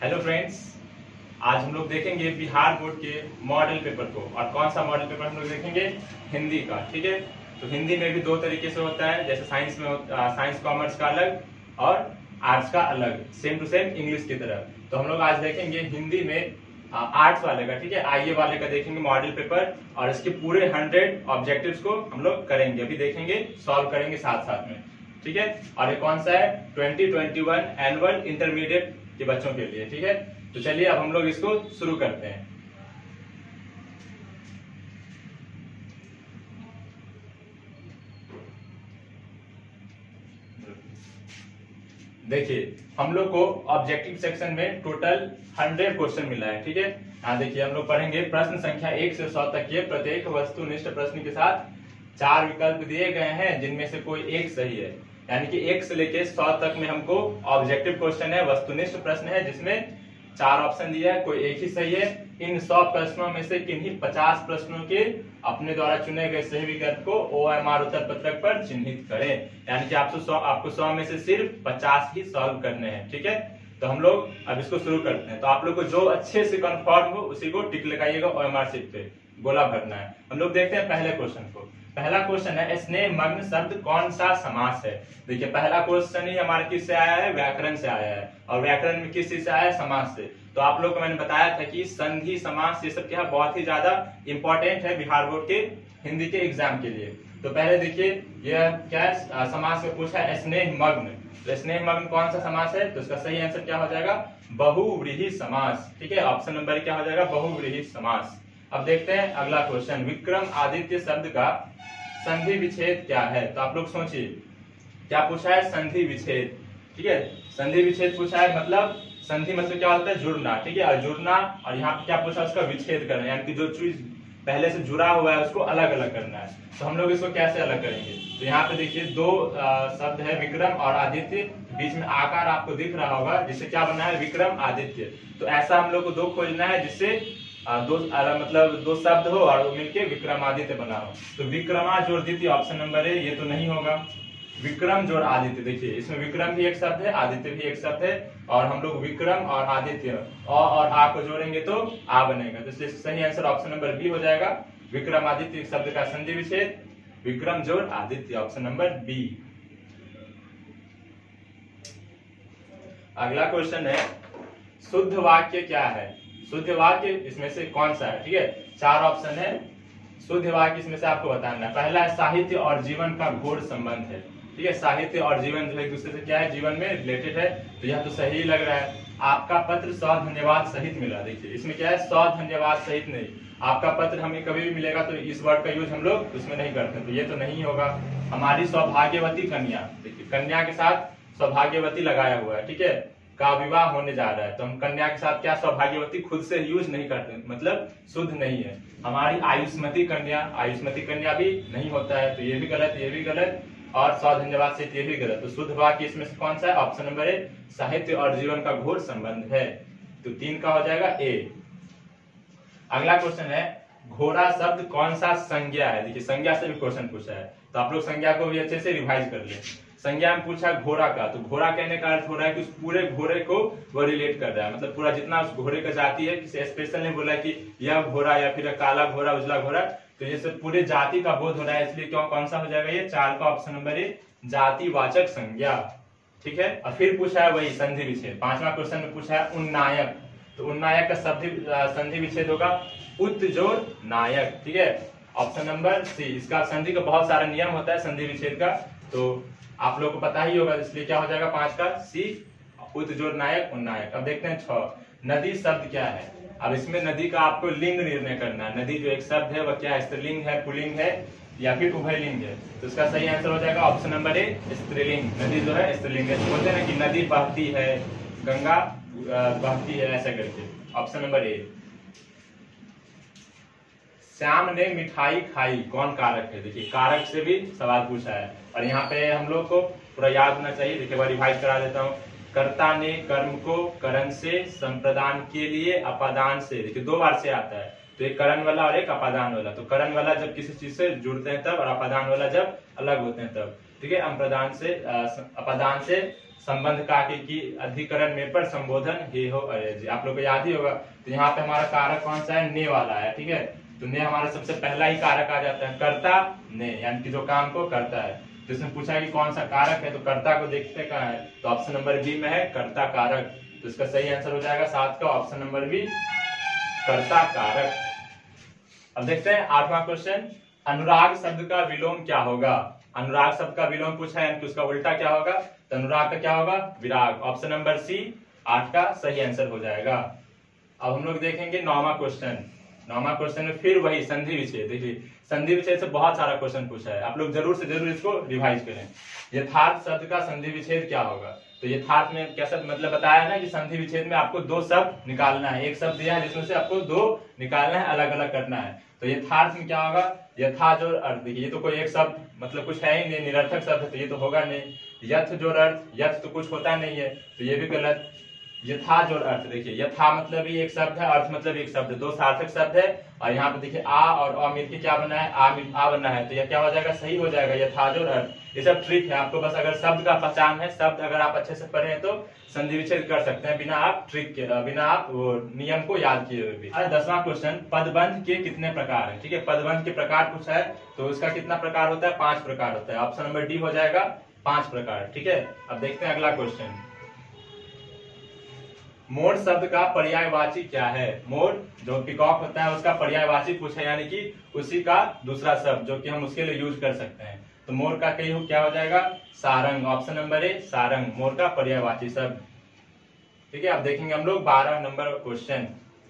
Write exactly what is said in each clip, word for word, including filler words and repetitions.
Hello friends, आज हम लोग देखेंगे बिहार बोर्ड के मॉडल पेपर को। और कौन सा मॉडल पेपर हम लोग देखेंगे? हिंदी का। ठीक है, तो हिंदी में भी दो तरीके से होता है, जैसे साइंस में साइंस कॉमर्स का अलग और आर्ट्स का अलग, सेम टू सेम इंग्लिश की तरह। तो हम लोग आज देखेंगे हिंदी में आर्ट्स वाले का, ठीक है, आईए वाले का देखेंगे मॉडल पेपर, और इसके पूरे हंड्रेड ऑब्जेक्टिव्स को हम लोग करेंगे, अभी देखेंगे, सॉल्व करेंगे साथ साथ में। ठीक है, और ये कौन सा है? Twenty twenty one annual intermediate के बच्चों के लिए। ठीक है, तो चलिए अब हम लोग इसको शुरू करते हैं। देखिए, हम लोग को ऑब्जेक्टिव सेक्शन में टोटल हंड्रेड क्वेश्चन मिला है। ठीक है, यहाँ देखिए हम लोग पढ़ेंगे प्रश्न संख्या एक से सौ तक के प्रत्येक वस्तुनिष्ठ प्रश्न के साथ चार विकल्प दिए गए हैं, जिनमें से कोई एक सही है। यानी कि एक से लेके सौ तक में हमको ऑब्जेक्टिव क्वेश्चन है, वस्तुनिष्ठ प्रश्न है, जिसमें चार ऑप्शन दिया है, कोई एक ही सही है। इन सौ प्रश्नों में से किन्हीं पचास प्रश्नों के अपने द्वारा चुने गए सही विकल्प को ओएमआर उत्तर पत्रक पर चिन्हित करें। यानी कि आपको सौ आपको सौ में से सिर्फ पचास ही सॉल्व करने हैं। ठीक है, तो हम लोग अब इसको शुरू करते हैं। तो आप लोग को जो अच्छे से कंफर्म हो उसी को टिक लगाइएगा, ओएमआर शीट पे गोला भरना है। हम लोग देखते हैं पहले क्वेश्चन को। पहला क्वेश्चन है, स्नेह मग्न शब्द कौन सा समास है? देखिए, पहला क्वेश्चन ही हमारे किस से आया है? व्याकरण से आया है। और व्याकरण में किस चीज से आया है? समास से। तो आप लोग को मैंने बताया था कि संधि, समास, ये सब क्या बहुत ही ज्यादा इंपॉर्टेंट है बिहार बोर्ड के हिंदी के एग्जाम के लिए। तो पहले देखिए, यह क्या है? समास में पूछा है स्नेह मग्न। तो स्नेह मग्न कौन सा समास है? तो इसका सही आंसर क्या हो जाएगा? बहुव्रीहि समास। ठीक है, ऑप्शन नंबर क्या हो जाएगा? बहुव्रीहि समास। अब देखते हैं अगला क्वेश्चन, विक्रम आदित्य शब्द का संधि विच्छेद क्या है? तो आप लोग सोचिए, क्या पूछा है? संधि विच्छेद। ठीक है, संधि विच्छेद पूछा है, मतलब संधि मतलब क्या होता है? जुड़ना। ठीक है, और जुड़ना, और यहाँ पे क्या पूछा? उसका विच्छेद करना, यानी कि जो चीज पहले से जुड़ा हुआ है उसको अलग अलग करना है। तो हम लोग इसको कैसे अलग करेंगे? तो यहाँ पे देखिए दो शब्द है, विक्रम और आदित्य, बीच में आकार आपको दिख रहा होगा, जिससे क्या बना है? विक्रम आदित्य। तो ऐसा हम लोग को दो खोजना है जिससे दो मतलब दो शब्द हो और मिलके विक्रमादित्य बना हो। तो विक्रमा जोड़ द्वितीय, ऑप्शन नंबर है, ये तो नहीं होगा। विक्रम जोड़ आदित्य, देखिए इसमें विक्रम भी एक शब्द है, आदित्य भी एक शब्द है, और हम लोग विक्रम और आदित्य अ और आ को जोड़ेंगे तो आ बनेगा। तो इसलिए सही आंसर ऑप्शन नंबर बी हो जाएगा। विक्रमादित्य शब्द का संधि विच्छेद विक्रम जोड़ आदित्य, ऑप्शन नंबर बी। अगला क्वेश्चन है, शुद्ध वाक्य क्या है? शुद्ध वाक्य इसमें से कौन सा है? ठीक है, चार ऑप्शन है, शुद्ध वाक्य इसमें से आपको बताना है। पहला है, साहित्य और जीवन का घोर संबंध है। ठीक है, साहित्य और जीवन जो है एक दूसरे से क्या है? जीवन में रिलेटेड है। तो यह तो सही लग रहा है। आपका पत्र सौ धन्यवाद सहित मिला। देखिए इसमें क्या है? सौ धन्यवाद सहित नहीं, आपका पत्र हमें कभी भी मिलेगा तो इस वर्ड का यूज हम लोग उसमें नहीं करते, तो ये तो नहीं होगा। हमारी सौभाग्यवती कन्या, देखिए कन्या के साथ सौभाग्यवती लगाया हुआ है, ठीक है, का विवाह होने जा रहा है, तो हम कन्या के साथ क्या सौभाग्यवती खुद से यूज नहीं करते, मतलब शुद्ध नहीं है। हमारी आयुष्मती कन्या, आयुष्मती कन्या भी नहीं होता है, तो ये भी गलत, ये भी गलत, और सौ धन्यवाद से ये भी गलत। तो शुद्ध वाक्य इसमें से कौन सा है? ऑप्शन नंबर ए, साहित्य और जीवन का घोर संबंध है। तो तीन का हो जाएगा ए। अगला क्वेश्चन है, घोड़ा शब्द कौन सा संज्ञा है? देखिए संज्ञा से भी क्वेश्चन पूछा है, तो आप लोग संज्ञा को भी अच्छे से रिवाइज कर ले। संज्ञा में पूछा घोड़ा का, तो घोड़ा कहने का अर्थ हो रहा है कि उस पूरे घोड़े को वो रिलेट कर रहा है, मतलब पूरा जितना उस घोड़े का जाति है, किसी स्पेशल नहीं बोला कि यह घोड़ा या फिर काला घोड़ा, उजला घोड़ा, तो ये सब पूरे जाति का बोध हो रहा है, इसलिए क्यों कौन सा हो जाएगा? ये चार का ऑप्शन नंबर ए, जातिवाचक संज्ञा। ठीक है, और फिर पूछा है वही संधि विच्छेद। पांचवा क्वेश्चन में पूछा है उन्नायक, तो उन्नायक का शब्द संधि विच्छेद होगा उत जोड़ नायक। ठीक है, ऑप्शन नंबर सी। इसका संधि का बहुत सारा नियम होता है संधि विच्छेद का, तो आप लोग को पता ही होगा, इसलिए क्या हो जाएगा? पांच का सी, उत जोड़ नायक उन्नायक। अब देखते हैं छह, नदी शब्द क्या है? अब इसमें नदी का आपको लिंग निर्णय करना है। नदी जो एक शब्द है वह क्या है? स्त्रीलिंग है, पुल्लिंग है, या फिर उभयलिंग है? तो इसका सही आंसर हो जाएगा ऑप्शन नंबर ए, स्त्रीलिंग। नदी जो है स्त्रीलिंग है। बोलते हैं ना कि नदी बहती है, गंगा बहती है, ऐसा करके। ऑप्शन नंबर ए। श्याम ने मिठाई खाई, कौन कारक है? देखिए कारक से भी सवाल पूछा है, और यहाँ पे हम लोग को पूरा याद होना चाहिए। देखिए मैं रिवाइज करा देता हूँ। कर्ता ने कर्म को करण से, संप्रदान के लिए अपादान से, देखिए दो बार से आता है, तो एक करण वाला और एक अपादान वाला। तो करण वाला जब किसी चीज से जुड़ते हैं तब, और अपादान वाला जब अलग होते हैं तब। ठीक है, अप्रदान से अपादान से संबंध का की, की अधिकरण में पर संबोधन हे हो अरे जी, आप लोग को याद ही होगा। तो यहाँ पे हमारा कारक कौन सा है, ने वाला है, ठीक है। तो ने हमारा सबसे पहला ही कारक आ जाता है, कर्ता ने, यानी कि जो काम को करता है। तो इसमें पूछा है कि कौन सा कारक है, तो कर्ता को देखते कहाँ है, तो ऑप्शन नंबर बी में है कर्ता कारक। तो इसका सही आंसर हो जाएगा सात का ऑप्शन नंबर बी, कर्ता कारक। अब देखते हैं आठवां क्वेश्चन, अनुराग शब्द का विलोम क्या होगा। अनुराग शब्द का विलोम पूछा है, यानी उसका उल्टा क्या होगा, तो अनुराग का क्या होगा, विराग। ऑप्शन नंबर सी आठ का सही आंसर हो जाएगा। अब हम लोग देखेंगे नौवां क्वेश्चन। नौवां क्वेश्चन में फिर वही संधि विच्छेद। देखिए संधि विच्छेद से बहुत सारा क्वेश्चन पूछा है, आप लोग जरूर से जरूर इसको रिवाइज करें। यथार्थ शब्द का संधि विच्छेद क्या होगा, तो यथार्थ में कैसा मतलब बताया है ना कि संधि विच्छेद में आपको दो शब्द निकालना है, एक शब्द दिया है जिसमें से आपको दो निकालना है, अलग अलग करना है। तो यथार्थ में क्या होगा, यथा जोड़ अर्थ। देखिए ये तो कोई एक शब्द मतलब कुछ है ही नहीं, निरर्थक शब्द है, तो ये तो होगा नहीं। यथ जोड़ अर्थ, यथ तो कुछ होता नहीं है, तो ये भी गलत। यथा जोड़ अर्थ, देखिए यथा मतलब ही एक शब्द है, अर्थ मतलब एक शब्द है, दो सार्थक शब्द है। और यहाँ पे देखिए आ और अ मिलकर क्या बना है, आ मिल आ बना है, तो यह क्या हो जाएगा, सही हो जाएगा, यथा जोड़ अर्थ। ये सब ट्रिक है, आपको बस अगर शब्द का पहचान है, शब्द अगर आप अच्छे से पढ़े तो संधि विच्छेद कर सकते हैं बिना आप ट्रिक के, बिना आप वो नियम को याद किए हुए भी। दसवां क्वेश्चन, पदबंध के कितने प्रकार है, ठीक है। पदबंध के प्रकार पूछा है, तो इसका कितना प्रकार होता है, पांच प्रकार होता है। ऑप्शन नंबर डी हो जाएगा पांच प्रकार, ठीक है। अब देखते हैं अगला क्वेश्चन, मोर शब्द का पर्यायवाची क्या है। मोर जो पिकॉक होता है उसका पर्यायवाची पूछा है, यानी कि उसी का दूसरा शब्द जो कि हम उसके लिए यूज कर सकते हैं। तो मोर का कई हो क्या हो जाएगा, सारंग। ऑप्शन नंबर ए सारंग, मोर का पर्यायवाची शब्द, ठीक है। अब देखेंगे हम लोग बारह नंबर क्वेश्चन।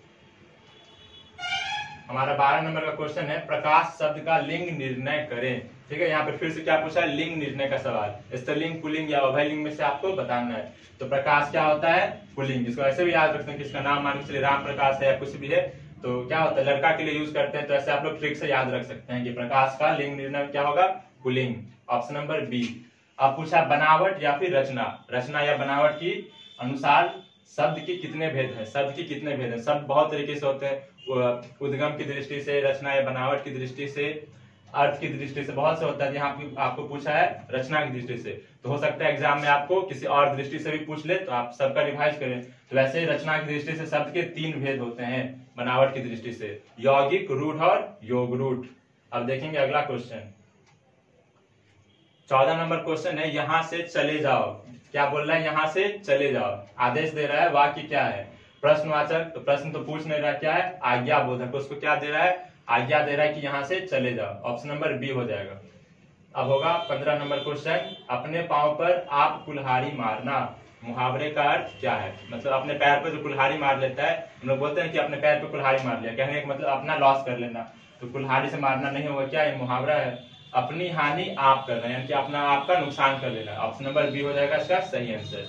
हमारा बारह नंबर का क्वेश्चन है, प्रकाश शब्द का लिंग निर्णय करें, ठीक है। यहाँ पे फिर से क्या पूछा है, लिंग निर्णय का सवाल। स्त्रीलिंग, पुल्लिंग या उभयलिंग में से आपको बताना है। तो प्रकाश क्या होता है, पुल्लिंग। इसको ऐसे भी याद रखते हैं कि इसका नाम मान के चलिए राम प्रकाश है या कुछ भी है, तो क्या होता है, लड़का के लिए यूज करते हैं, तो ऐसे आप लोग ट्रिक से याद रख सकते हैं कि प्रकाश का लिंग निर्णय क्या होगा, पुल्लिंग। Option number B. अब पूछा बनावट या फिर रचना, रचना या बनावट की अनुसार शब्द की कितने भेद हैं, शब्द की कितने भेद हैं। शब्द बहुत तरीके से होते हैं, उद्गम की दृष्टि से, रचना या बनावट की दृष्टि से, अर्थ की दृष्टि से, बहुत से होता है। यहाँ आपको पूछा है रचना की दृष्टि से, तो हो सकता है एग्जाम में आपको किसी और दृष्टि से भी पूछ ले, तो आप सबका रिवाइज करें। तो वैसे ही रचना की दृष्टि से शब्द के तीन भेद होते हैं, बनावट की दृष्टि से यौगिक, रूढ़ और योग रूढ़। अब देखेंगे अगला क्वेश्चन, चौदह नंबर क्वेश्चन है, यहाँ से चले जाओ। क्या बोल रहा है, यहाँ से चले जाओ, आदेश दे रहा है, वाक्य क्या है, प्रश्नवाचक। तो प्रश्न तो पूछ नहीं रहा, क्या है, आज्ञा बोधक। उसको क्या दे रहा है, आज्ञा दे रहा है कि यहाँ से चले जाओ। ऑप्शन नंबर बी हो जाएगा। अब होगा पंद्रह नंबर क्वेश्चन, अपने पांव पर आप कुल्हाड़ी मारना, मुहावरे का अर्थ क्या है। मतलब अपने पैर पर जो कुल्हाड़ी मार लेता है, हम लोग बोलते हैं कि अपने पैर पर कुल्हाड़ी मार लिया, कहने का मतलब अपना लॉस कर लेना। तो कुल्हाड़ी से मारना नहीं होगा, क्या ये मुहावरा है। अपनी हानि आप कर रहे हैं, यानी कि अपना आपका नुकसान कर लेना। ऑप्शन नंबर बी हो जाएगा इसका सही आंसर।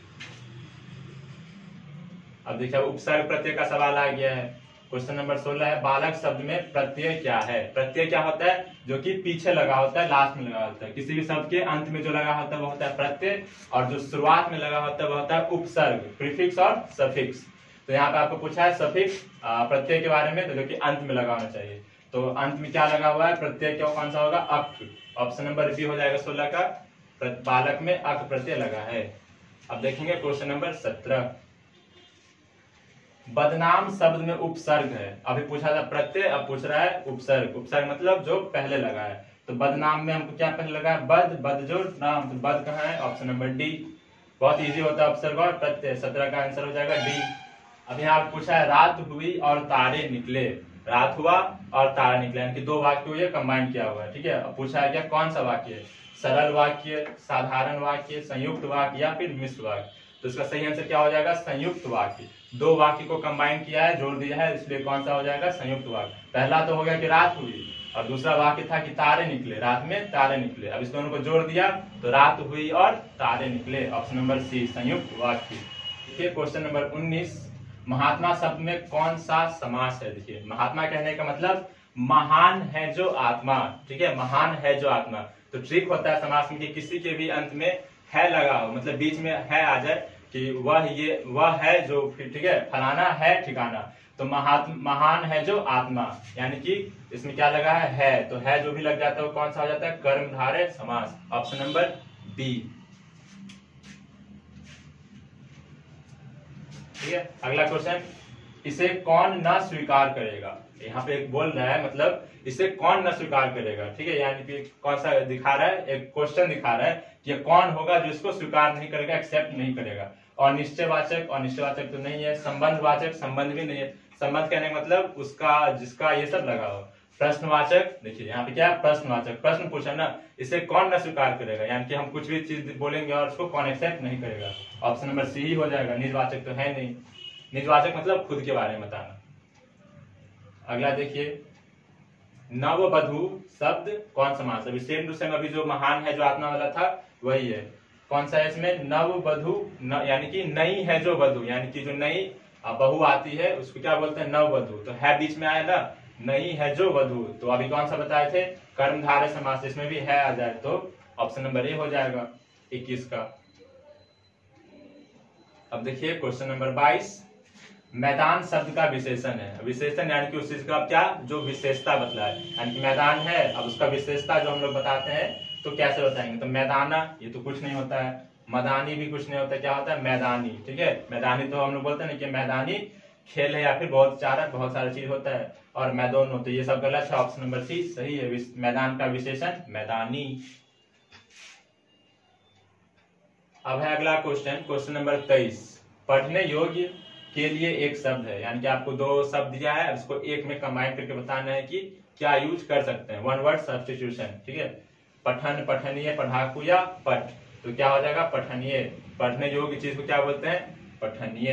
अब देखिए उपसर्ग प्रत्यय का सवाल आ गया है। क्वेश्चन नंबर सोलह है, बालक शब्द में प्रत्यय क्या है। प्रत्यय क्या होता है, जो कि पीछे लगा होता है, लास्ट में लगा होता है। किसी भी शब्द के अंत में जो लगा होता है वो होता है प्रत्यय, और जो शुरुआत में लगा होता है वो होता है उपसर्ग, प्रीफिक्स और सफिक्स। तो यहाँ पे आपको पूछा है सफिक्स प्रत्यय के बारे में, तो जो कि अंत में लगा होना चाहिए। तो अंत में क्या लगा हुआ है, प्रत्यय क्या कौन सा होगा, अक। ऑप्शन नंबर बी हो जाएगा सोलह का, बालक में अक प्रत्यय लगा है। अब देखेंगे क्वेश्चन नंबर सत्रह, बदनाम शब्द में उपसर्ग है। अभी पूछा था प्रत्यय, अब पूछ रहा है उपसर्ग। उपसर्ग मतलब जो पहले लगा है। तो बदनाम में हमको क्या पहले लगा है, बद, बद जो नाम, तो बद कहाँ है, ऑप्शन नंबर डी। बहुत इजी होता है उपसर्ग और प्रत्यय, सत्रह का आंसर हो जाएगा डी। अब यहाँ पूछा है, रात हुई और तारे निकले। रात हुआ और तारा निकले, यानी कि दो वाक्य हुए कंबाइन किया हुआ है, ठीक है। अब पूछा है क्या कौन सा वाक्य है, सरल वाक्य, साधारण वाक्य, संयुक्त वाक्य या फिर मिश्र वाक्य। तो इसका सही आंसर क्या हो जाएगा, संयुक्त वाक्य। दो वाक्य को कंबाइन किया है, जोड़ दिया है, इसलिए कौन सा हो जाएगा, संयुक्त वाक्य। पहला तो हो गया कि रात हुई, और दूसरा वाक्य था कि तारे निकले, रात में तारे निकले। अब इस दोनों को जोड़ दिया तो रात हुई और तारे निकले। ऑप्शन नंबर सी संयुक्त वाक्य। देखिए क्वेश्चन नंबर उन्नीस, महात्मा शब्द में कौन सा समास है। देखिए महात्मा कहने का मतलब महान है जो आत्मा, ठीक है, महान है जो आत्मा। तो ट्रिक होता है समास में कि किसी के भी अंत में है लगा हो, मतलब बीच में है आ जाए कि वह ये वह है जो, ठीक है, फलाना है ठिकाना। तो महात्मा, महान है जो आत्मा, यानी कि इसमें क्या लगा है, है। तो है जो भी लग जाता है वो कौन सा हो जाता है, कर्मधारय समास। Option number B. ठीक है। अगला क्वेश्चन, इसे कौन न स्वीकार करेगा। यहाँ पे एक बोल रहा है, मतलब इसे कौन न स्वीकार करेगा, ठीक है। यानी कि कौन सा दिखा रहा है, एक क्वेश्चन दिखा रहा है कि कौन होगा जो इसको स्वीकार नहीं करेगा, एक्सेप्ट नहीं करेगा। और निश्चयवाचक, और निश्चयवाचक तो नहीं है। संबंधवाचक, संबंध भी नहीं है। संबंध कहने का मतलब उसका, जिसका ये सब लगा हो। प्रश्नवाचक, देखिए यहाँ पे क्या है, प्रश्नवाचक, प्रश्न पूछा ना, इसे कौन न स्वीकार करेगा, यानी कि हम कुछ भी चीज बोलेंगे और उसको कौन एक्सेप्ट नहीं करेगा। ऑप्शन नंबर सी ही हो जाएगा। निजवाचक तो है नहीं। निजवाचक मतलब खुद के बारे में बताना। अगला देखिए, नववधू शब्द कौन समास है। सेम टू सेम अभी जो महान है, जो आत्मा वाला था, वही है। कौन सा है इसमें, नववधू, न, यानी कि नई है जो वधु, यानी कि जो नई बहू आती है उसको क्या बोलते हैं, नववधू। तो है बीच में आया ना, नई है जो वधु। तो अभी कौन सा बताए थे, कर्मधारय समास, इसमें भी है आ जाए तो ऑप्शन नंबर ए हो जाएगा इक्कीस का। अब देखिए क्वेश्चन नंबर बाईस, मैदान शब्द का विशेषण है। विशेषण यानी कि उस चीज का क्या, जो विशेषता बतलाए, यानी कि मैदान है, अब उसका विशेषता जो हम लोग बताते हैं तो कैसे बताएंगे। तो मैदाना, ये तो कुछ नहीं होता है। मदानी भी कुछ नहीं होता, क्या होता है, मैदानी, ठीक है। मैदानी तो हम लोग बोलते हैं ना कि मैदानी खेल है या फिर बहुत सारा बहुत सारा चीज होता है। और मैदान होते, ये सब गलत है। ऑप्शन नंबर सी सही है। मैदान का विशेषण मैदानी। अब है अगला क्वेश्चन, क्वेश्चन नंबर तेईस, पढ़ने योग्य के लिए एक शब्द है, यानी कि आपको दो शब्द दिया है, उसको एक में कंबाइन करके बताना है कि क्या यूज कर सकते हैं। वन वर्ड सब्स्टिट्यूशन, ठीक है। पठन, पठनीय, पढ़ाकू या पठ, तो क्या हो जाएगा, पठनीय। पढ़ने योग्य चीज को क्या बोलते हैं, पठनीय।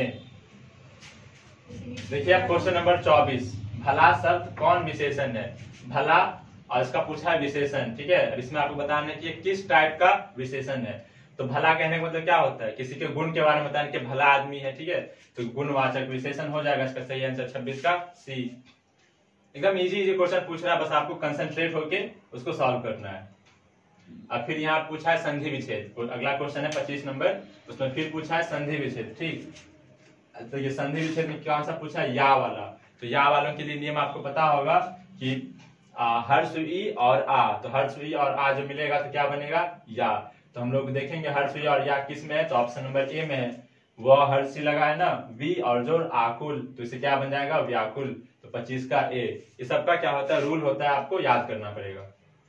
देखिए अब क्वेश्चन नंबर चौबीस, भला शब्द कौन विशेषण है। भला, और इसका पूछा है विशेषण, ठीक है। इसमें आपको बताना है कि किस टाइप का विशेषण है। तो भला कहने का मतलब क्या होता है, किसी के गुण के बारे में बताने के भला आदमी है, ठीक है। तो गुणवाचक विशेषण हो जाएगा। इसका सही आंसर छब्बीस का सी। एकदम इजी इजी क्वेश्चन पूछ रहा है, बस आपको कंसंट्रेट होके उसको सॉल्व करना है। अब फिर यहाँ पूछा है संधि विच्छेद। अगला क्वेश्चन है पच्चीस नंबर, उसमें फिर पूछा है संधि विच्छेद, ठीक। तो ये संधि विच्छेद में कौन सा पूछा है, या वाला। तो या वालों के लिए नियम आपको पता होगा कि हर्ष ई और आ, तो हर्ष ई और आ जो मिलेगा तो क्या बनेगा, या। तो हम लोग देखेंगे हर्ष ई और या किस में है, तो ऑप्शन नंबर ए में है। वह हर्षी लगा है ना, वी और जोड़ आकुल, तो इसे क्या बन जाएगा, व्याकुल। तो पच्चीस का ए। ये सबका क्या होता है, रूल होता है, आपको याद करना पड़ेगा।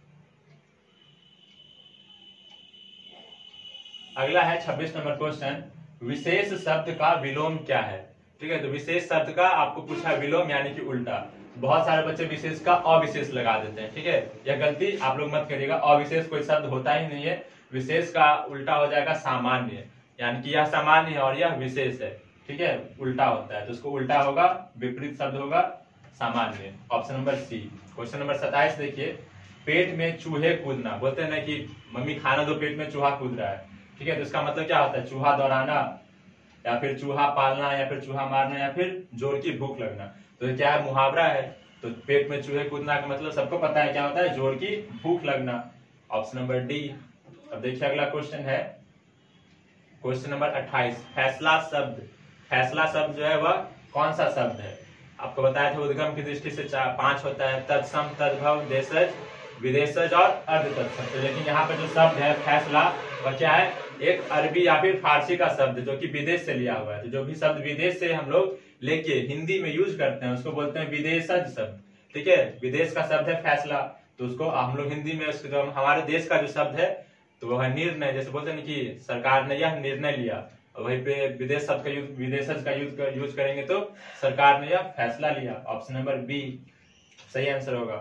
अगला है छब्बीस नंबर क्वेश्चन, विशेष शब्द का विलोम क्या है, ठीक है। तो विशेष शब्द का आपको पूछा विलोम, यानी कि उल्टा। बहुत सारे बच्चे विशेष का अविशेष लगा देते हैं, ठीक है। यह गलती आप लोग मत करिएगा, अविशेष कोई शब्द होता ही नहीं है। विशेष का उल्टा हो जाएगा सामान्य, यानी कि यह सामान्य है और यह विशेष है, ठीक है, उल्टा होता है। तो उसको उल्टा होगा, विपरीत शब्द होगा सामान्य। Option number C. Question number सत्ताईस देखिए, पेट में चूहे कूदना, बोलते हैं ना कि मम्मी खाना दो, पेट में चूहा कूद रहा है, ठीक है। तो इसका मतलब क्या होता है, चूहा दौड़ाना या फिर चूहा पालना या फिर चूहा मारना या फिर जोर की भूख लगना। तो क्या है, मुहावरा है। तो पेट में चूहे कूदना का मतलब सबको पता है क्या होता है, जोर की भूख लगना। Option number D. अब देखिए अगला क्वेश्चन है क्वेश्चन नंबर अट्ठाईस, फैसला शब्द। फैसला शब्द जो है वह कौन सा शब्द है। आपको बताया था उद्गम की दृष्टि से चार पांच होता है, तत्सम, तद्भव, देशज, विदेशज और अर्ध तत्सम। लेकिन यहाँ पे जो शब्द है फैसला, वह क्या है, एक अरबी या फिर फारसी का शब्द जो कि विदेश से लिया हुआ है। तो जो भी शब्द विदेश से हम लोग लेके हिंदी में यूज करते हैं उसको बोलते हैं विदेशज शब्द, ठीक है। विदेश का शब्द है फैसला, तो उसको हम लोग हिंदी में जो हमारे देश का जो शब्द है तो वह निर्णय, जैसे बोलते हैं कि सरकार ने यह निर्णय लिया, वहीं पे विदेश शब्द का यूज, विदेशज का यूज कर, यूज करेंगे तो सरकार ने यह फैसला लिया। ऑप्शन नंबर बी सही आंसर होगा।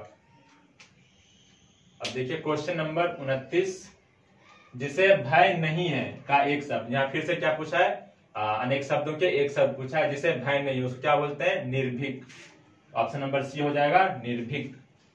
अब देखिए क्वेश्चन नंबर उनतीस, जिसे भय नहीं है का एक शब्द। यहाँ फिर से क्या पूछा है, आ, अनेक शब्दों के एक शब्द पूछा है, जिसे भय नहीं, उसको क्या बोलते हैं, निर्भीक। ऑप्शन नंबर सी हो जाएगा, निर्भीक।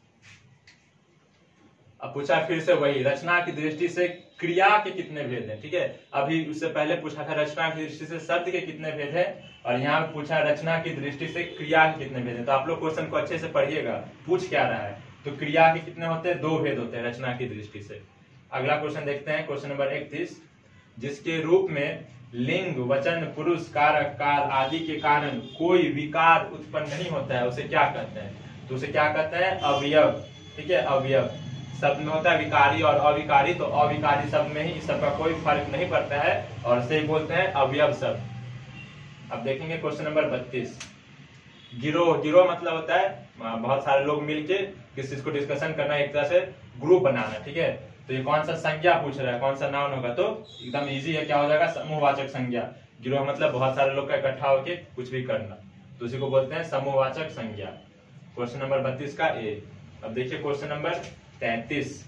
अब पूछा फिर से वही, रचना की दृष्टि से क्रिया के कितने भेद हैं, ठीक है। अभी उससे पहले पूछा था रचना की दृष्टि से शब्द के कितने भेद हैं, और यहाँ पूछा रचना की दृष्टि से क्रिया के कितने भेद हैं। तो आप लोग क्वेश्चन को अच्छे से पढ़िएगा, पूछ क्या रहा है। तो क्रिया के कितने होते हैं, दो भेद होते हैं रचना की दृष्टि से। अगला क्वेश्चन देखते हैं क्वेश्चन नंबर इकतीस, जिसके रूप में लिंग, वचन, पुरुष, कारक, काल आदि के कारण कोई विकार उत्पन्न नहीं होता है, उसे क्या कहते हैं। तो उसे क्या कहते हैं, अवयव, ठीक है। अवयव शब्द में होता है विकारी और अविकारी, तो अविकारी शब्द में ही इस सब का कोई फर्क नहीं पड़ता है और इसे बोलते हैं अवयव शब्द। अब देखेंगे क्वेश्चन नंबर बत्तीस। गिरोह, गिरोह मतलब होता है बहुत सारे लोग मिलके किस चीज को डिस्कशन करना, एक तरह से ग्रुप बनाना, ठीक है। तो ये कौन सा संज्ञा पूछ रहा है, कौन सा नाउन होगा, तो एकदम इजी है, क्या हो जाएगा, समूहवाचक संज्ञा। गिरोह मतलब बहुत सारे लोग का इकट्ठा होके कुछ भी करना, तो उसी को बोलते हैं समूहवाचक संज्ञा। क्वेश्चन नंबर बत्तीस का ए। अब देखिए क्वेश्चन नंबर तैतीस।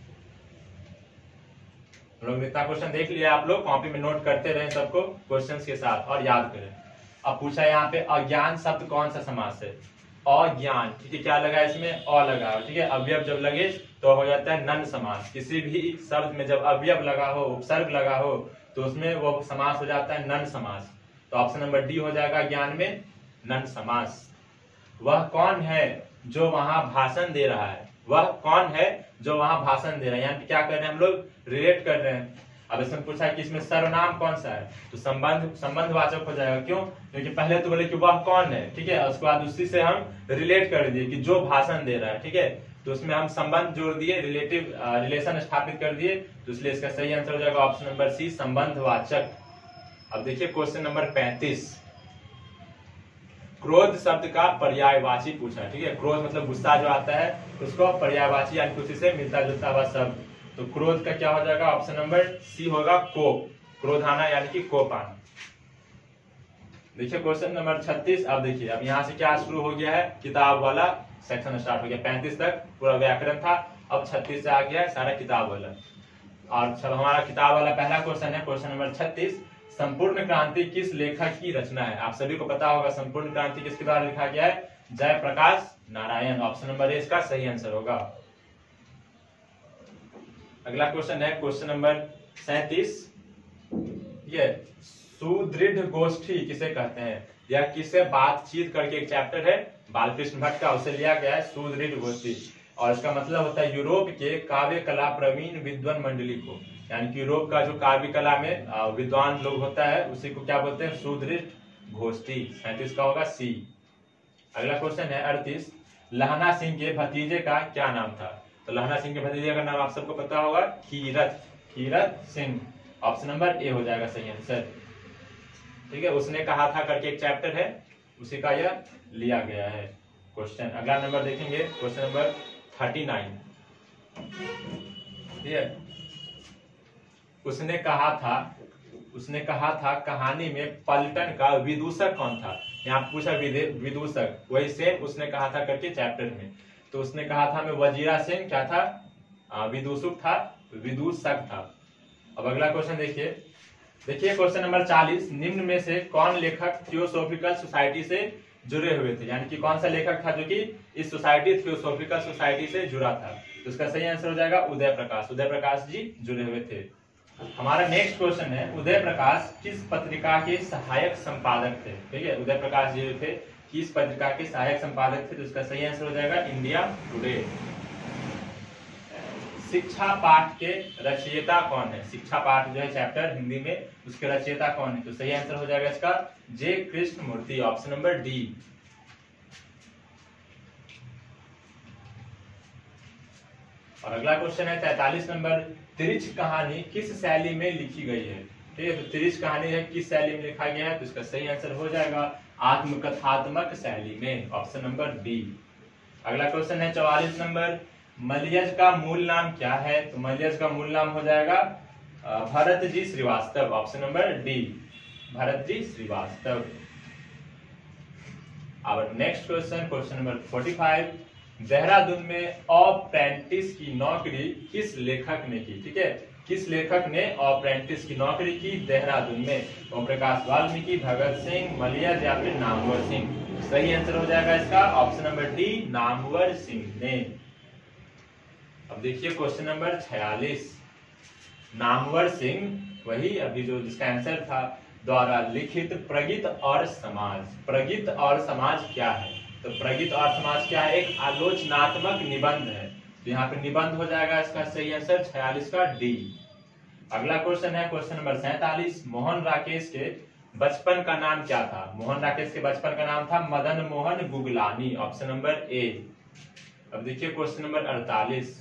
लोग इतना क्वेश्चन देख लिया, आप लोग कॉपी में नोट करते रहे सबको क्वेश्चंस के साथ और याद करें। अब पूछा यहाँ पे अज्ञान शब्द कौन सा समास है, अज्ञान, ठीक है, क्या लगा इसमें, अ लगा, ठीक है। अवयव जब लगे तो हो जाता है नन समास। किसी भी शब्द में जब अवयव लगा हो, उपसर्ग लगा हो, तो उसमें वो समास हो जाता है नन समास। तो ऑप्शन नंबर डी हो जाएगा ज्ञान में नन समास। वह कौन है जो वहां भाषण दे रहा है, वह कौन है जो वहां भाषण दे रहा है, यहाँ पे क्या कर रहे हैं हम लोग, रिलेट कर रहे हैं। अब इसमें पूछा है कि इसमें सर्वनाम कौन सा है, तो संबंध संबंधवाचक हो जाएगा। क्यों, क्योंकि पहले तो बोले कि वह कौन है, ठीक है, उसके बाद उसी से हम रिलेट कर दिए कि जो भाषण दे रहा है, ठीक है। तो उसमें हम संबंध जोड़ दिए, रिलेटिव रिलेशन स्थापित कर दिए, तो इसलिए इसका सही आंसर हो जाएगा ऑप्शन नंबर सी, संबंधवाचक। अब देखिए क्वेश्चन नंबर पैंतीस। क्रोध शब्द का पर्यायवाची पूछा, ठीक है। क्रोध मतलब गुस्सा जो आता है, उसको पर्यायवाची यानी उसी से मिलता जुलता हुआ शब्द। तो क्रोध का क्या हो जाएगा, ऑप्शन नंबर सी होगा कोप, क्रोध आना यानी कि कोप आना। देखिए क्वेश्चन नंबर छत्तीस। अब देखिए अब यहाँ से क्या शुरू हो गया है, किताब वाला सेक्शन स्टार्ट हो गया। पैंतीस तक पूरा व्याकरण था, अब छत्तीस से आ गया है सारा किताब वाला। और सब हमारा किताब वाला पहला क्वेश्चन है, क्वेश्चन नंबर छत्तीस। संपूर्ण क्रांति किस लेखक की रचना है। आप सभी को पता होगा संपूर्ण क्रांति किसके द्वारा लिखा गया है, Jayaprakash Narayan. Option number A इसका सही आंसर होगा। अगला क्वेश्चन है क्वेश्चन नंबर सैंतीस। ये सुदृढ़ गोष्ठी किसे कहते हैं, या किससे बातचीत करके एक चैप्टर है बालकृष्ण भट्ट का, उसे लिया गया है सुदृढ़ गोष्ठी। और इसका मतलब होता है यूरोप के काव्य कला प्रवीण विद्वान मंडली को, यानी कि यूरोप का जो काव्य कला में विद्वान लोग होता है उसी को क्या बोलते हैं, सुदृढ़ गोष्ठी। सैंतीस का होगा सी। अगला क्वेश्चन है अड़तीस। लहना सिंह के भतीजे का क्या नाम था। तो लहना सिंह के भतीजे का नाम आप सबको पता होगा, Kirat, Kirat Singh. Option number A हो जाएगा सही आंसर, ठीक है। उसने कहा था करके एक चैप्टर है, उसी का यह लिया गया है क्वेश्चन। अगला नंबर देखेंगे क्वेश्चन नंबर थर्टी नाइन, ठीक है। उसने कहा था उसने कहा था कहानी में पलटन का विदूषक कौन था। यहाँ पूछा विदूषक, वही सेम उसने कहा था करके चैप्टर में। तो उसने कहा था मैं वजीरा सिंह क्या था, विदूषक था, विदूषक था। अब अगला क्वेश्चन देखिए देखिए क्वेश्चन नंबर चालीस। निम्न में से कौन लेखक थियोसॉफिकल सोसाइटी से जुड़े हुए थे, यानी कि कौन सा लेखक था जो कि इस सोसाइटी थियोसॉफिकल सोसाइटी से जुड़ा था। तो इसका सही आंसर हो जाएगा उदय प्रकाश, उदय प्रकाश जी जुड़े हुए थे। हमारा नेक्स्ट क्वेश्चन है उदय प्रकाश किस पत्रिका के सहायक संपादक थे, ठीक है। उदय प्रकाश जी थे किस पत्रिका के सहायक संपादक थे, तो इसका सही आंसर हो जाएगा इंडिया टुडे। शिक्षा पाठ के रचयिता कौन है, शिक्षा पाठ जो है चैप्टर हिंदी में, उसके रचयिता कौन है, तो सही आंसर हो जाएगा इसका J Krishnamurti, option number D. और अगला क्वेश्चन है तैतालीस नंबर। तिरिच कहानी किस शैली में लिखी गई है, ठीक है। तो तिरिच कहानी है किस शैली में लिखा गया है, तो इसका सही आंसर हो जाएगा आत्मकथात्मक शैली में, ऑप्शन नंबर डी। अगला क्वेश्चन है चौवालीस नंबर। मलयज का मूल नाम क्या है, तो मलयज का मूल नाम हो जाएगा Bharat ji Srivastava, option number D, Bharat ji Srivastava. अब नेक्स्ट क्वेश्चन क्वेश्चन नंबर पैंतालीस। देहरादून में अप्रेंटिस की नौकरी किस लेखक ने की, ठीक है। किस लेखक ने अप्रेंटिस की नौकरी की देहरादून में, ओम प्रकाश वाल्मीकि, भगत सिंह, मलयज या फिर नामवर सिंह। सही आंसर हो जाएगा इसका option number D, Namvar Singh ने। अब देखिए क्वेश्चन नंबर छियालीस। नामवर सिंह वही अभी जो जिसका आंसर था द्वारा लिखित प्रगीत और समाज। प्रगीत और समाज क्या है, तो प्रगीत और समाज क्या है, एक आलोचनात्मक निबंध है। तो यहाँ पे निबंध हो जाएगा इसका सही आंसर छियालीस का डी। अगला क्वेश्चन है क्वेश्चन नंबर सैंतालीस। मोहन राकेश के बचपन का नाम क्या था। मोहन राकेश के बचपन का नाम था Madan Mohan Guglani, option number A. अब देखिए क्वेश्चन नंबर अड़तालीस।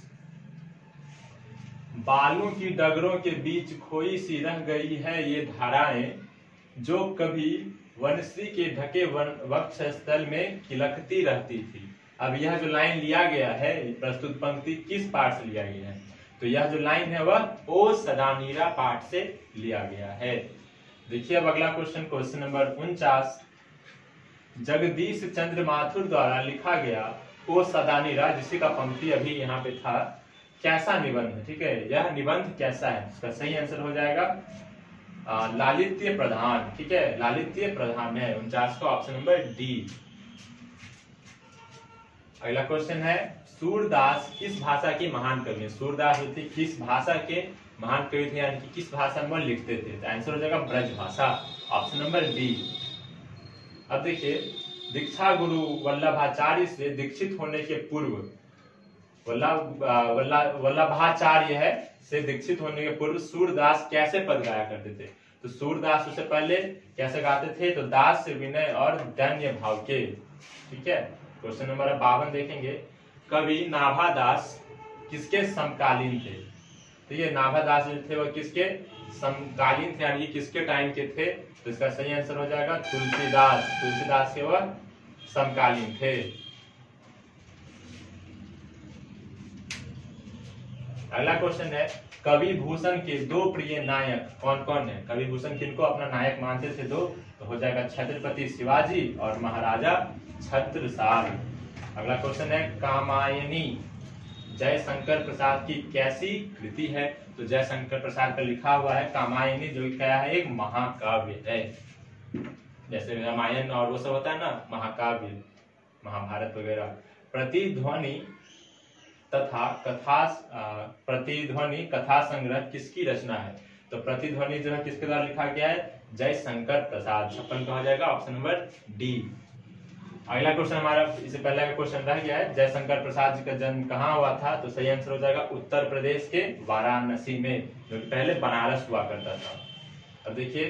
बालों की डगरों के बीच खोई सी रह गई है ये धाराएं, जो कभी वनश्री के ढके वन वक्ष स्थल में खिलकती रहती थी। अब यह जो लाइन लिया गया है, प्रस्तुत पंक्ति किस पाठ से लिया गया है? तो यह जो लाइन है वह ओ सदानीरा पाठ से लिया गया है। देखिए अब अगला क्वेश्चन, क्वेश्चन नंबर उनचास, जगदीश चंद्र माथुर द्वारा लिखा गया ओ सदानीरा, जिसी का पंक्ति अभी यहाँ पे था, कैसा निबंध है? ठीक है, यह निबंध कैसा है? इसका सही आंसर हो जाएगा आ, लालित्य प्रधान। ठीक है, लालित्य प्रधान है उनचास का ऑप्शन नंबर डी। अगला क्वेश्चन है, सूरदास किस भाषा के महान कवि हैं? सूरदास जो थे किस भाषा के महान कवि थे, यानी कि किस भाषा में लिखते थे? तो आंसर हो जाएगा ब्रज भाषा, ऑप्शन नंबर डी। अब देखिए, दीक्षा गुरु वल्लभाचार्य से दीक्षित होने के पूर्व, वल्लभ वल्लभाचार्य है से दीक्षित होने के पूर्व सूरदास कैसे पद गाया करते थे? तो सूरदास उससे पहले कैसे गाते थे? तो दास से विनय और दैन्य भाव के। ठीक है, क्वेश्चन नंबर बावन देखेंगे, कवि नाभादास किसके समकालीन थे? तो ये नाभादास जो थे वो किसके समकालीन थे, यानी किसके टाइम के थे? तो इसका सही आंसर हो जाएगा तुलसीदास। तुलसीदास के वह समकालीन थे। अगला क्वेश्चन है, कवि भूषण के दो प्रिय नायक कौन कौन है? कवि भूषण किनको अपना नायक मानते थे दो? तो हो जाएगा छत्रपति शिवाजी और महाराजा छत्रसाल। अगला क्वेश्चन है, कामायनी जयशंकर प्रसाद की कैसी कृति है? तो जयशंकर प्रसाद का लिखा हुआ है कामायनी, जो क्या है? एक महाकाव्य है। जैसे रामायण और वो सब होता है ना, महाकाव्य, महाभारत वगैरह। प्रतिध्वनि तथा कथा प्रतिध्वनि कथा संग्रह किसकी रचना है? तो प्रतिध्वनि जो है किसके द्वारा लिखा गया है? जयशंकर प्रसाद। छप्पन का हो जाएगा ऑप्शन नंबर डी। अगला क्वेश्चन हमारा इससे पहले का क्वेश्चन रह गया है, जयशंकर प्रसाद जी का जन्म कहाँ हुआ था? तो सही आंसर हो जाएगा उत्तर प्रदेश के वाराणसी में, जो कि पहले बनारस हुआ करता था। अब देखिए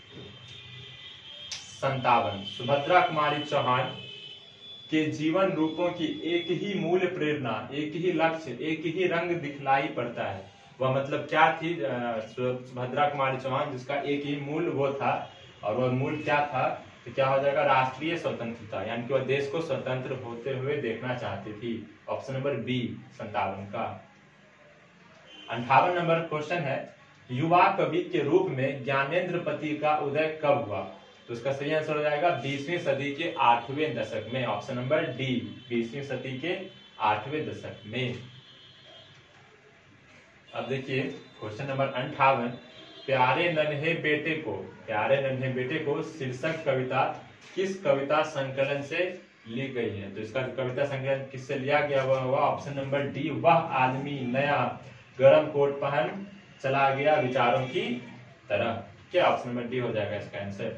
संतावन, सुभद्रा कुमारी चौहान के जीवन रूपों की एक ही मूल प्रेरणा, एक ही लक्ष्य, एक ही रंग दिखलाई पड़ता है। वह मतलब क्या थी सुभद्रा कुमारी चौहान, जिसका एक ही मूल वो था, और वह मूल क्या था? तो क्या हो जाएगा? राष्ट्रीय स्वतंत्रता, यानी कि वह देश को स्वतंत्र होते हुए देखना चाहती थी। ऑप्शन नंबर बी संतावन का। अंठावन नंबर क्वेश्चन है, युवा कवि के रूप में ज्ञानेंद्रपति का उदय कब हुआ? तो इसका सही आंसर हो जाएगा बीसवीं सदी के आठवें दशक में, ऑप्शन नंबर डी, बीसवीं सदी के आठवें दशक में। अब देखिए क्वेश्चन नंबर अंठावन, प्यारे नन्हे बेटे को, प्यारे नन्हे बेटे को शीर्षक कविता किस कविता संकलन से ली गई है? तो इसका कविता संकलन किससे लिया गया हुआ हुआ? ऑप्शन नंबर डी, वह आदमी नया गरम कोट पहन चला गया विचारों की तरह। क्या ऑप्शन नंबर डी हो जाएगा इसका आंसर।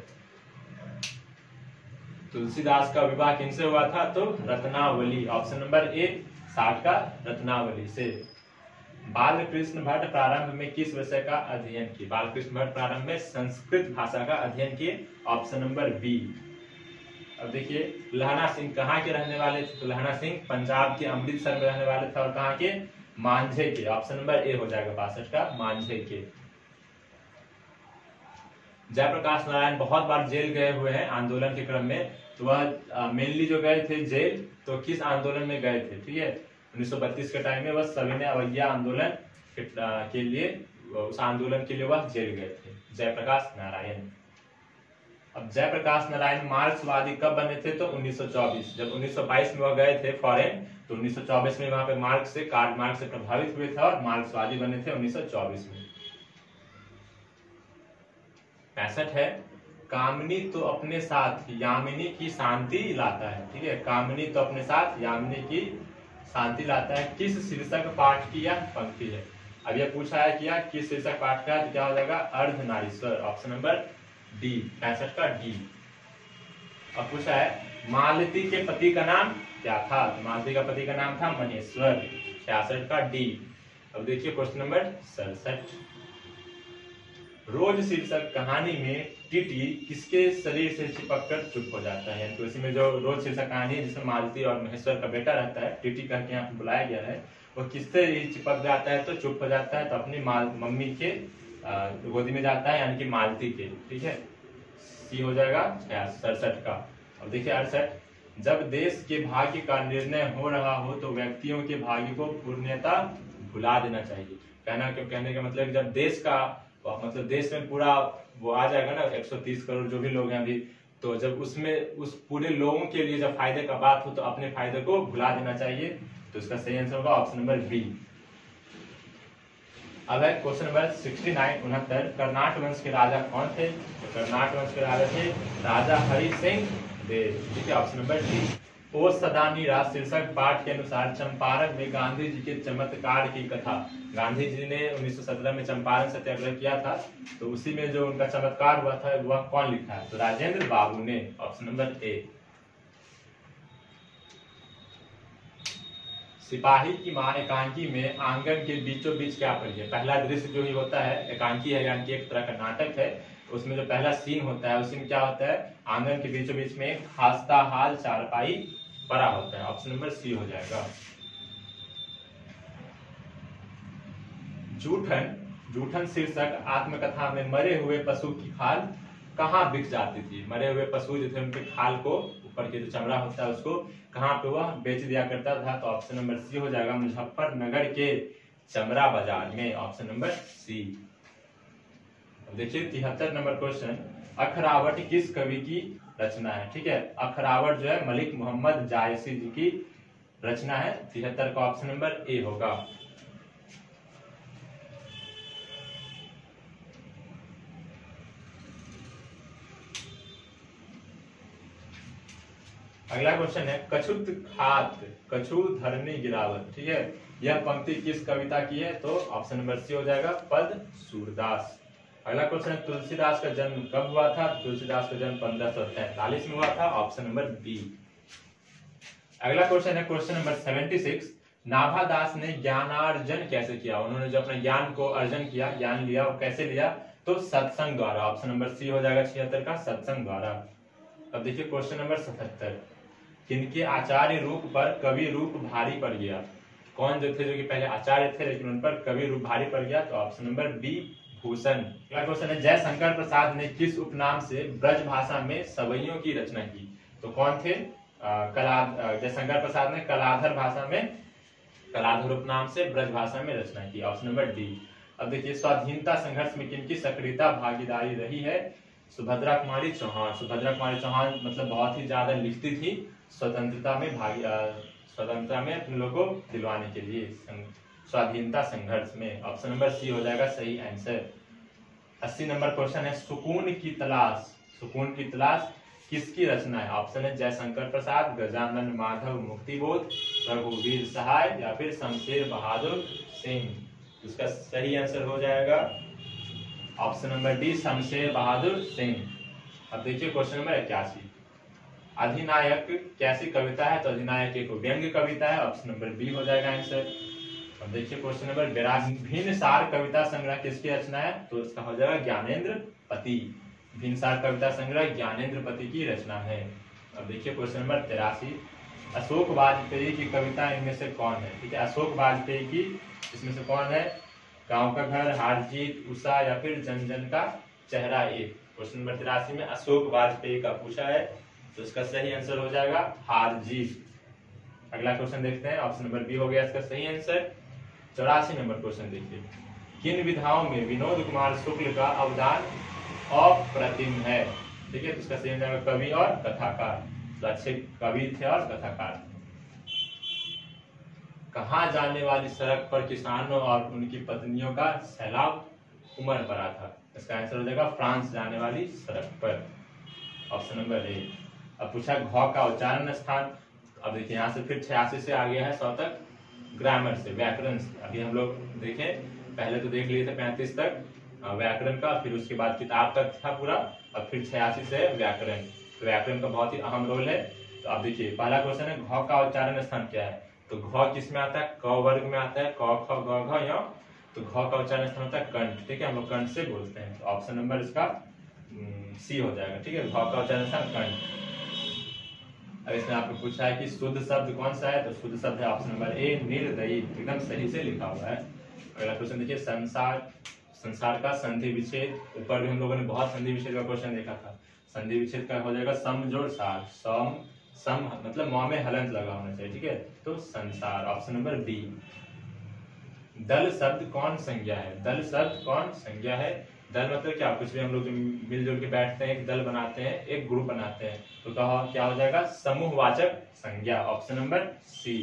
तुलसीदास का विवाह किनसे हुआ था? तो रत्नावली, ऑप्शन नंबर ए साठ का रत्नावली से। बालकृष्ण भट्ट प्रारंभ में किस विषय का अध्ययन किए? बालकृष्ण भट्ट प्रारंभ में संस्कृत भाषा का अध्ययन किए, ऑप्शन नंबर बी। अब देखिए लहना सिंह कहाँ के रहने वाले थे? तो लहना सिंह पंजाब के अमृतसर में रहने वाले थे, और कहाँ के? मांझे के, ऑप्शन नंबर ए हो जाएगा बासठ का मांझे के। जयप्रकाश नारायण बहुत बार जेल गए हुए हैं आंदोलन के क्रम में, तो वह मेनली जो गए थे जेल, तो किस आंदोलन में गए थे? ठीक है, उन्नीस सौ बत्तीस के टाइम में वह सविनय अवज्ञा आंदोलन के लिए, उस आंदोलन के लिए वह जेल गए थे, जयप्रकाश नारायण। अब जयप्रकाश नारायण मार्क्सवादी कब बने थे? तो उन्नीस सौ चौबीस। जब उन्नीस सौ बाईस में वह गए थे फॉरेन, तो उन्नीस सौ चौबीस में वहां पे मार्क्स से कार्ल मार्क्स से प्रभावित हुए थे और मार्क्सवादी बने थे उन्नीस सौ चौबीस में। पैंसठ है, कामनी तो अपने साथ यामिनी की शांति लाता है। ठीक है, कामनी तो अपने साथ यामिनी की शांति लाता है, किस शीर्षक पाठ की यह पंक्ति है? अब यह पूछा है कि किस शीर्षक पाठ का, तो क्या हो जाएगा? अर्धनारीश्वर, ऑप्शन नंबर डी, पैंसठ का डी। अब पूछा है मालती के पति का नाम क्या था? तो मालती का पति का नाम था महेश्वर, छियासठ का डी। अब देखिए क्वेश्चन नंबर सड़सठ, रोज शीर्षक कहानी में टीटी किसके शरीर से चिपक कर चुप हो जाता है? तो इसी में जो रोज शीर्षक कहानी है जिसमें मालती और महेश्वर का बेटा रहता है, टीटी करके यहाँ पे बुलाया गया है, वो किससे चिपक जाता है? तो चुप हो जाता है, तो अपनी मम्मी के गोदी में जाता है, यानी कि मालती के। ठीक है, सी हो जाएगा सड़सठ का। अब देखिए अड़सठ, जब देश के भाग्य का निर्णय हो रहा हो तो व्यक्तियों के भाग्य को पूर्णतः भुला देना चाहिए। कहना क्यों, कहने का मतलब जब देश का मतलब देश में पूरा वो आ जाएगा ना एक सौ तीस करोड़ जो भी लोग हैं अभी, तो जब उसमें उस पूरे लोगों के लिए जब फायदे का बात हो तो अपने फायदे को भुला देना चाहिए। तो इसका सही आंसर होगा ऑप्शन नंबर बी। अब है क्वेश्चन नंबर सिक्सटी नाइन उनहत्तर, कर्नाट वंश के राजा कौन थे? तो कर्नाट वंश के राजा थे राजा हरि सिंह देव। ठीक है, ऑप्शन नंबर डी। ओ सदानी राज शीर्षक पाठ के अनुसार चंपारण में गांधी जी के चमत्कार की कथा, गांधी जी ने उन्नीस सौ सत्रह में चंपारण सत्याग्रह किया था, तो उसी में जो उनका चमत्कार हुआ था वह कौन लिखा है? तो राजेंद्र बाबू ने, ऑप्शन नंबर ए। सिपाही की मां एकांकी में आंगन के बीचों बीच क्या पड़ी है? पहला दृश्य जो ही होता है, एकांकी है यानी कि एक तरह का नाटक है, उसमें जो पहला सीन होता है उसी में क्या होता है? आंगन के बीचों बीच में एक खास्ता हाल चारपाई पड़ा होता है। ऑप्शन नंबर सी हो जाएगा। जूठन जूठन शीर्षक आत्मकथा में मरे हुए पशु की खाल कहाँ बिक जाती थी? मरे हुए पशु जो थे उनके खाल को, ऊपर के जो चमड़ा होता है उसको कहाँ पे वह बेच दिया करता था? तो ऑप्शन नंबर सी हो जाएगा, मुजफ्फरनगर के चमड़ा बाजार में। Option number C. देखिए तिहत्तर नंबर क्वेश्चन, अखरावट किस कवि की रचना है? ठीक है, अखरावट जो है मलिक मोहम्मद जायसी जी की रचना है। तिहत्तर का ऑप्शन नंबर ए होगा। अगला क्वेश्चन है, कछुत खात कछु धरनी गिरावत। ठीक है, यह पंक्ति किस कविता की है? तो ऑप्शन नंबर सी हो जाएगा, पद सूरदास। अगला क्वेश्चन है, तुलसीदास का जन्म कब हुआ था? तुलसीदास का जन्म पंद्रह सौ तैंतालीस में हुआ था। Option number B. अगला क्वेश्चन है question number seventy six, Nabhadas ने ज्ञानार्जन कैसे किया? उन्होंने जो अपने ज्ञान को अर्जन किया, ज्ञान लिया, वो कैसे लिया? तो सत्संग द्वारा। ऑप्शन नंबर सी हो जाएगा छिहत्तर का, सत्संग द्वारा। अब देखिए क्वेश्चन नंबर सतहत्तर, किनके आचार्य रूप पर कवि रूप भारी पड़ गया? कौन जो थे जो कि पहले आचार्य थे लेकिन उन पर कवि रूप भारी पड़ गया? तो ऑप्शन नंबर बी, भूषण। अगला क्वेश्चन है, जयशंकर प्रसाद ने किस उपनाम से ब्रज भाषा में सवैयों की रचना की? तो कौन थे? कला जयशंकर प्रसाद ने कलाधर भाषा में, कलाधर उपनाम से ब्रज भाषा में रचना की। Option number D. अब देखिए स्वाधीनता संघर्ष में किनकी सक्रियता भागीदारी रही है? सुभद्रा कुमारी चौहान। सुभद्रा कुमारी चौहान मतलब बहुत ही ज्यादा लिखती थी स्वतंत्रता में भागी स्वतंत्रता में अपने लोगों को दिलवाने के लिए, स्वाधीनता संघर्ष में। ऑप्शन नंबर सी हो जाएगा सही आंसर। अस्सी नंबर क्वेश्चन है, सुकून की तलाश सुकून की तलाश किसकी रचना है? ऑप्शन है जयशंकर प्रसाद, गजानन माधव मुक्तिबोध, रघुवीर सहाय या फिर शमशेर बहादुर सिंह। इसका सही आंसर हो जाएगा option number D, Shamsher Bahadur Singh. अब देखिए क्वेश्चन नंबर इक्यासी, अधिनायक कैसी कविता है? तो अधिनायक एक व्यंग्य कविता है। ऑप्शन नंबर बी हो जाएगा आंसर। अब देखिए क्वेश्चन नंबर बेरासी, भिन्नसार कविता संग्रह किसकी रचना है? तो इसका हो जाएगा ज्ञानेंद्र पति। भिन्नसार कविता संग्रह ज्ञानेंद्र पति की रचना है। अब देखिए क्वेश्चन नंबर तिरासी, अशोक वाजपेयी की कविता इनमें से कौन है? ठीक है, अशोक वाजपेयी की इसमें से कौन है? गांव का घर, हार जीत, उषा या फिर जन जन का चेहरा एक। क्वेश्चन नंबर तिरासी में अशोक वाजपेयी का पूछा है, तो इसका सही आंसर हो जाएगा हार जीत। अगला क्वेश्चन देखते हैं, ऑप्शन नंबर बी हो गया इसका सही आंसर। चौरासी नंबर क्वेश्चन देखिए, किन विधाओं में विनोद कुमार शुक्ल का अवदान अप्रतिम है? ठीक है, तो इसका सही आंसर कवि और कथाकार। तो अच्छे कवि थे और कथाकार। कहाँ जाने वाली सड़क पर किसानों और उनकी पत्नियों का सैलाब उमड़ पड़ा था? इसका आंसर हो जाएगा फ्रांस जाने वाली सड़क पर। Option number A. अब पूछा घ का उच्चारण स्थान। अब देखिए यहाँ से फिर छियासी से आ गया है सौ तक, ग्रामर से, व्याकरण से। अभी हम लोग देखें, पहले तो देख लिए थे पैंतीस तक व्याकरण का, फिर उसके बाद किताब तक था पूरा, अब फिर छियासी से व्याकरण। तो व्याकरण का बहुत ही अहम रोल है। तो अब देखिए पहला क्वेश्चन है, घ का उच्चारण स्थान क्या है? तो घ किस में आता है? क वर्ग में आता है, क ख ग घ य। तो घ का उच्चारण स्थान होता है कंठ। ठीक है, हम लोग कंठ से बोलते हैं। तो ऑप्शन नंबर इसका सी हो जाएगा। ठीक है, घ का उच्चारण स्थान कंठ। अब इसमें आपको पूछा है कि शुद्ध शब्द कौन सा है? तो शुद्ध शब्द है ऑप्शन नंबर ए, निर्दयी। एकदम सही से लिखा हुआ है। अगला क्वेश्चन देखिए, संसार संसार का संधि विच्छेद। ऊपर भी हम लोगों ने बहुत संधि विच्छेद का क्वेश्चन देखा था। संधि विच्छेद का हो जाएगा सम जोड़ सार, सम सम मतलब म में हलंत लगा होना चाहिए, ठीक है, तो संसार, ऑप्शन नंबर बी। दल शब्द कौन संज्ञा है? दल शब्द कौन संज्ञा है? दल मतलब क्या, कुछ भी हम लोग मिलजुल के बैठते हैं, एक दल बनाते हैं, एक ग्रुप बनाते हैं, तो कहा क्या हो जाएगा? समूहवाचक संज्ञा, ऑप्शन नंबर सी।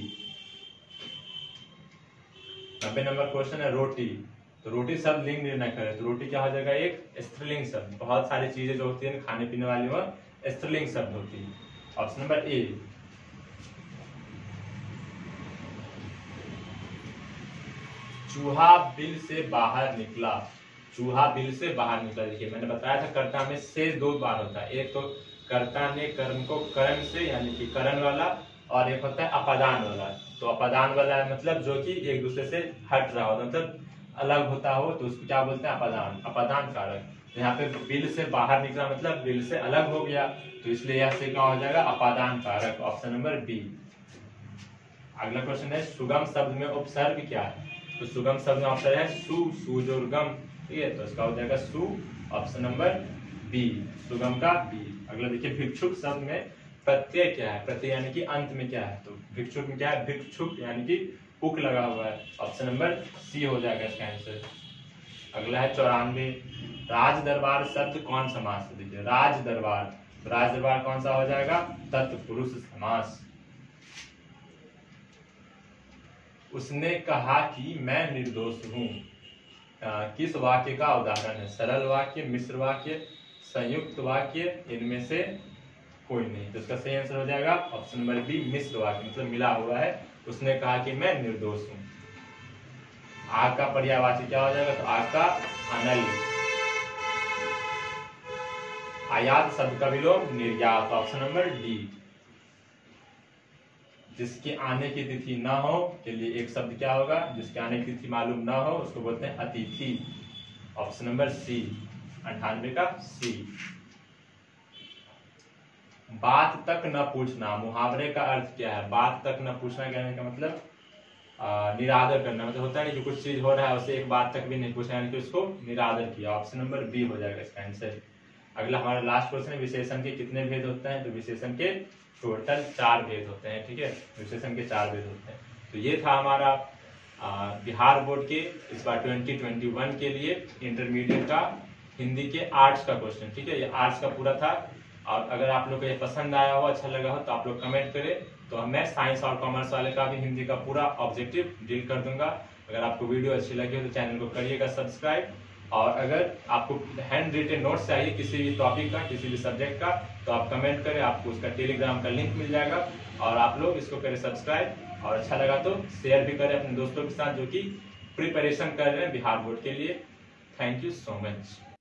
नब्बे नंबर क्वेश्चन है रोटी, तो रोटी शब्द लिंग निर्णय करे, तो रोटी क्या हो जाएगा? एक स्त्रीलिंग शब्द। बहुत सारी चीजें जो होती है खाने पीने वाली वह स्त्रीलिंग शब्द होती है, ऑप्शन नंबर ए। चूहा बिल से बाहर निकला, चूहा बिल से बाहर निकला। देखिए मैंने बताया था कर्ता में से दो बार होता है, एक तो कर्ता ने कर्म को करण से यानी कि करण वाला, और एक होता है अपादान वाला। तो अपादान वाला है मतलब जो कि एक दूसरे से हट रहा होता, मतलब अलग होता हो, तो उसको क्या बोलते हैं? अपादान, अपादान कारक। यहाँ पे बिल से बाहर निकला मतलब बिल से अलग हो गया, तो इसलिए यह से क्या हो जाएगा? अपादान कारक, ऑप्शन नंबर बी। अगला क्वेश्चन है सुगम शब्द में उपसर्ग क्या है? तो सुगम शब्द में ऑप्शन है सु, सुजोरगम, ठीक है, तो इसका हो जाएगा सु, ऑप्शन नंबर बी, सुगम का बी। अगला देखिए भिक्षुक शब्द में प्रत्यय क्या है? प्रत्यय यानी कि अंत में क्या है? तो भिक्षुक में क्या है? भिक्षुक यानी कि उक लगा हुआ है, ऑप्शन नंबर सी हो जाएगा इसका आंसर। अगला है चौरानवे, राज दरबार शब्द कौन समास है? देखिए राज दरबार, राज दरबार कौन सा हो जाएगा? तत्पुरुष समास। उसने कहा कि मैं निर्दोष हूँ, किस वाक्य का उदाहरण है? सरल वाक्य, मिश्र वाक्य, संयुक्त वाक्य, इनमें से कोई नहीं, तो इसका सही आंसर हो जाएगा ऑप्शन नंबर बी, मिश्र वाक्य, मतलब मिला हुआ है। उसने कहा कि मैं निर्दोष हूँ। आग का पर्यायवाची क्या हो जाएगा? तो आग का अनल। आयात शब्द का विलोम निर्यात, ऑप्शन नंबर डी। जिसके आने की तिथि ना हो के लिए एक शब्द क्या होगा? जिसके आने की तिथि मालूम ना हो उसको बोलते हैं अतिथि, ऑप्शन नंबर सी, अंठानवे का सी। बात तक न पूछना, मुहावरे का अर्थ क्या है? बात तक न पूछना कहने का मतलब आ, निरादर करना, मतलब होता है नहीं कि कुछ चीज हो रहा है उसे एक बात तक भी नहीं पूछा, यानी कि उसको निरादर किया, ऑप्शन नंबर बी हो जाएगा इसका आंसर। अगला हमारा लास्ट क्वेश्चन है विशेषण के कितने भेद होते हैं? तो विशेषण के टोटल चार भेद होते हैं, ठीक है, विशेषण के चार भेद होते हैं। तो ये था हमारा आ, बिहार बोर्ड के इस बार ट्वेंटी ट्वेंटी वन के लिए इंटरमीडिएट का हिंदी के आर्ट्स का क्वेश्चन, ठीक है, ये आर्ट्स का पूरा था। और अगर आप लोग को ये पसंद आया हो, अच्छा लगा हो, तो आप लोग कमेंट करें, तो मैं साइंस और कॉमर्स वाले का भी हिंदी का पूरा ऑब्जेक्टिव डील कर दूंगा। अगर आपको वीडियो अच्छी लगी हो तो चैनल को करिएगा सब्सक्राइब, और अगर आपको हैंड रिटेन नोट्स चाहिए किसी भी टॉपिक का, किसी भी सब्जेक्ट का, तो आप कमेंट करें, आपको उसका टेलीग्राम का लिंक मिल जाएगा, और आप लोग इसको करें सब्सक्राइब, और अच्छा लगा तो शेयर भी करें अपने दोस्तों के साथ जो कि प्रिपरेशन कर रहे हैं बिहार बोर्ड के लिए। Thank you so much.